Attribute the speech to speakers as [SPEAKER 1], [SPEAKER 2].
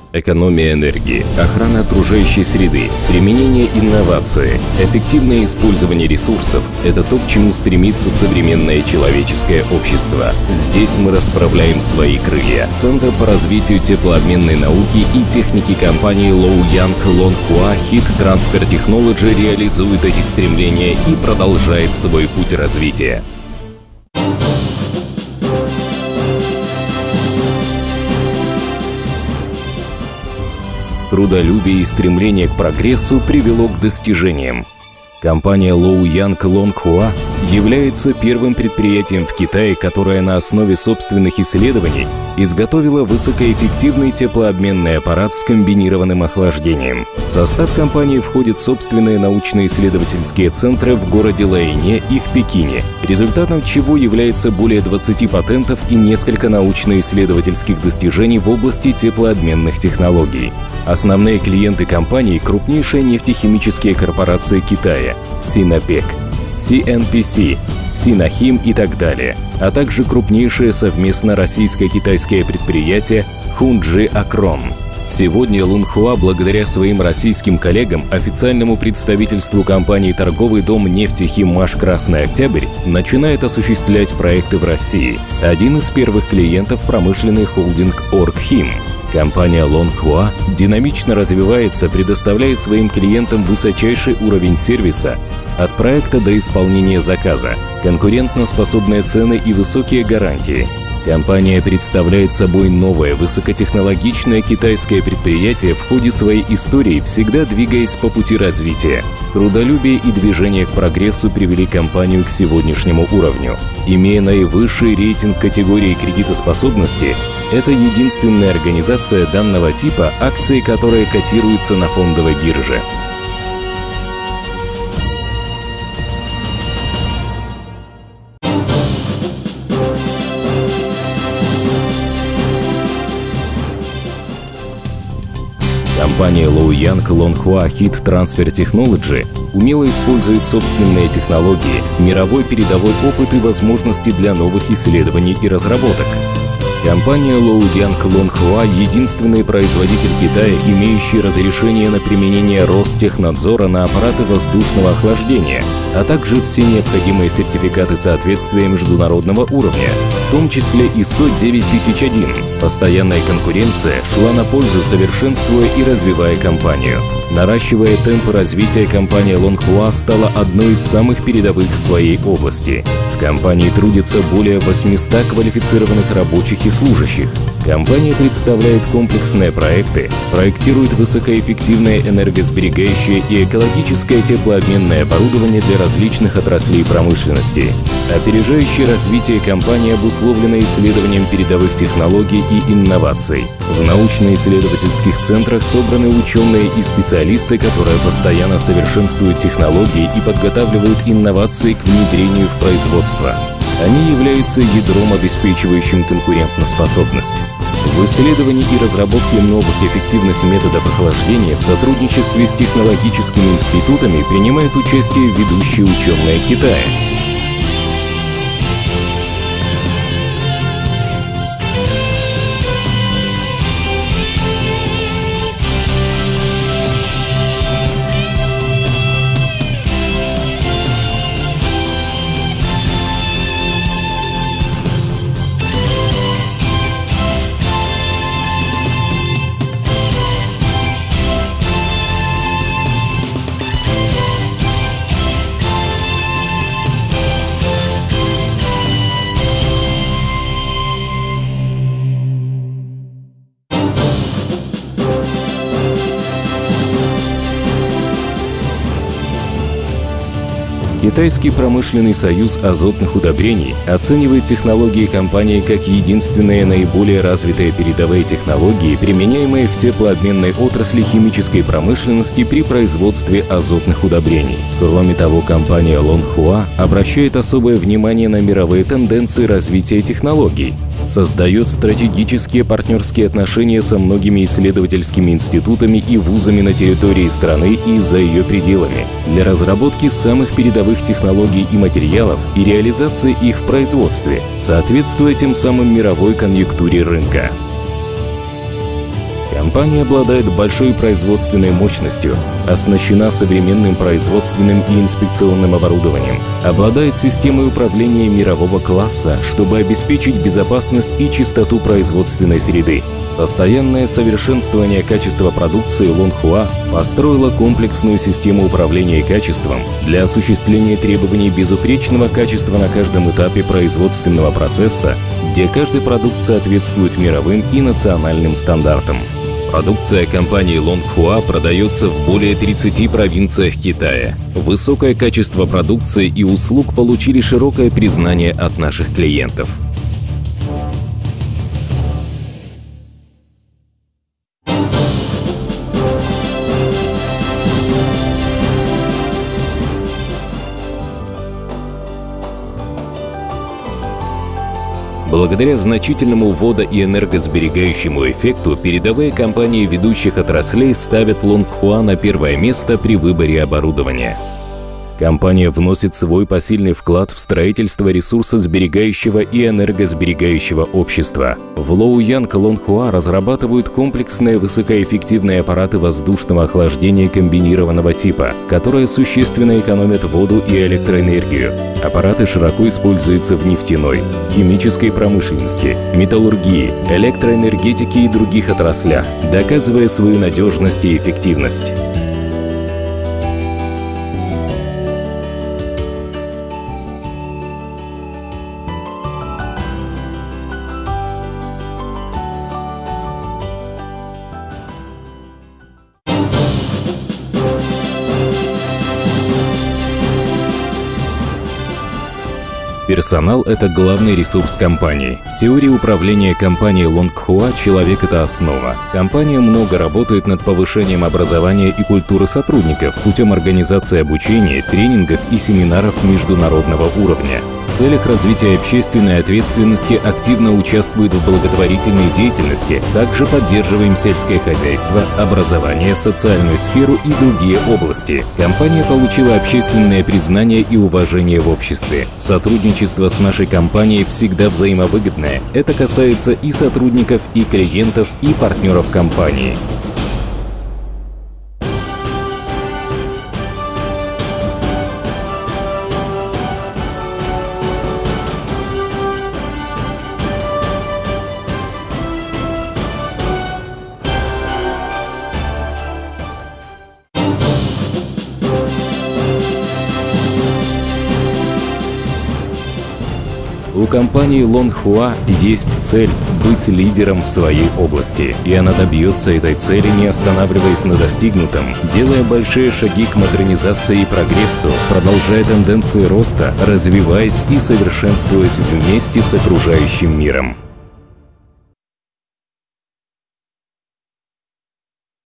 [SPEAKER 1] Экономия энергии, охрана окружающей среды, применение инновации, эффективное использование ресурсов – это то, к чему стремится современное человеческое общество. Здесь мы расправляем свои крылья. Центр по развитию теплообменной науки и техники компании Louyang Longhua Heat Transfer Technology реализует эти стремления и продолжает свой путь развития. Трудолюбие и стремление к прогрессу привело к достижениям. Компания Louyang Longhua является первым предприятием в Китае, которое на основе собственных исследований изготовило высокоэффективный теплообменный аппарат с комбинированным охлаждением. В состав компании входят собственные научно-исследовательские центры в городе Лаэне и в Пекине, результатом чего является более 20 патентов и несколько научно-исследовательских достижений в области теплообменных технологий. Основные клиенты компании – крупнейшие нефтехимические корпорации Китая – Sinopec, CNPC, Sinохим и так далее, а также крупнейшее совместно российско-китайское предприятие Хунджи Акрон. Сегодня Longhua, благодаря своим российским коллегам, официальному представительству компании торговый дом «Нефтехиммаш Красный Октябрь» начинает осуществлять проекты в России. Один из первых клиентов – промышленный холдинг «Оргхим». Компания Longhua динамично развивается, предоставляя своим клиентам высочайший уровень сервиса от проекта до исполнения заказа, конкурентоспособные цены и высокие гарантии. Компания представляет собой новое высокотехнологичное китайское предприятие в ходе своей истории, всегда двигаясь по пути развития. Трудолюбие и движение к прогрессу привели компанию к сегодняшнему уровню. Имея наивысший рейтинг категории кредитоспособности, это единственная организация данного типа, акции которой котируются на фондовой бирже. Компания Louyang Longhua Heat Transfer Technology умело использует собственные технологии, мировой передовой опыт и возможности для новых исследований и разработок. Компания Louyang Longhua – единственный производитель Китая, имеющий разрешение на применение Ростехнадзора на аппараты воздушного охлаждения, а также все необходимые сертификаты соответствия международного уровня, в том числе ISO 9001. Постоянная конкуренция шла на пользу, совершенствуя и развивая компанию. Наращивая темпы развития, компания Longhua стала одной из самых передовых в своей области. В компании трудится более 800 квалифицированных рабочих и служащих. Компания представляет комплексные проекты, проектирует высокоэффективное энергосберегающее и экологическое теплообменное оборудование для различных отраслей промышленности. Опережающее развитие компании обусловлено исследованием передовых технологий и инноваций. В научно-исследовательских центрах собраны ученые и специалисты, которые постоянно совершенствуют технологии и подготавливают инновации к внедрению в производство. Они являются ядром, обеспечивающим конкурентоспособность. В исследовании и разработке новых эффективных методов охлаждения в сотрудничестве с технологическими институтами принимают участие ведущие ученые Китая. Китайский промышленный союз азотных удобрений оценивает технологии компании как единственные наиболее развитые передовые технологии, применяемые в теплообменной отрасли химической промышленности при производстве азотных удобрений. Кроме того, компания Longhua обращает особое внимание на мировые тенденции развития технологий, создает стратегические партнерские отношения со многими исследовательскими институтами и вузами на территории страны и за ее пределами для разработки самых передовых технологий и материалов и реализации их в производстве, соответствуя тем самым мировой конъюнктуре рынка. Компания Компания обладает большой производственной мощностью, оснащена современным производственным и инспекционным оборудованием, обладает системой управления мирового класса, чтобы обеспечить безопасность и чистоту производственной среды. Постоянное совершенствование качества продукции Лонхуа построило комплексную систему управления качеством для осуществления требований безупречного качества на каждом этапе производственного процесса, где каждый продукт соответствует мировым и национальным стандартам. Продукция компании Лонхуа продается в более 30 провинциях Китая. Высокое качество продукции и услуг получили широкое признание от наших клиентов. Благодаря значительному водо- и энергосберегающему эффекту передовые компании ведущих отраслей ставят Лонхуа на первое место при выборе оборудования. Компания вносит свой посильный вклад в строительство ресурсосберегающего и энергосберегающего общества. В Лоуянг Лонхуа разрабатывают комплексные высокоэффективные аппараты воздушного охлаждения комбинированного типа, которые существенно экономят воду и электроэнергию. Аппараты широко используются в нефтяной, химической промышленности, металлургии, электроэнергетике и других отраслях, доказывая свою надежность и эффективность. Персонал – это главный ресурс компании. В теории управления компанией Лонхуа человек – это основа. Компания много работает над повышением образования и культуры сотрудников путем организации обучения, тренингов и семинаров международного уровня. В целях развития общественной ответственности активно участвует в благотворительной деятельности, также поддерживаем сельское хозяйство, образование, социальную сферу и другие области. Компания получила общественное признание и уважение в обществе. Сотрудничество с нашей компанией всегда взаимовыгодное. Это касается и сотрудников, и клиентов, и партнеров компании. У компании Лонхуа есть цель – быть лидером в своей области, и она добьется этой цели, не останавливаясь на достигнутом, делая большие шаги к модернизации и прогрессу, продолжая тенденции роста, развиваясь и совершенствуясь вместе с окружающим миром.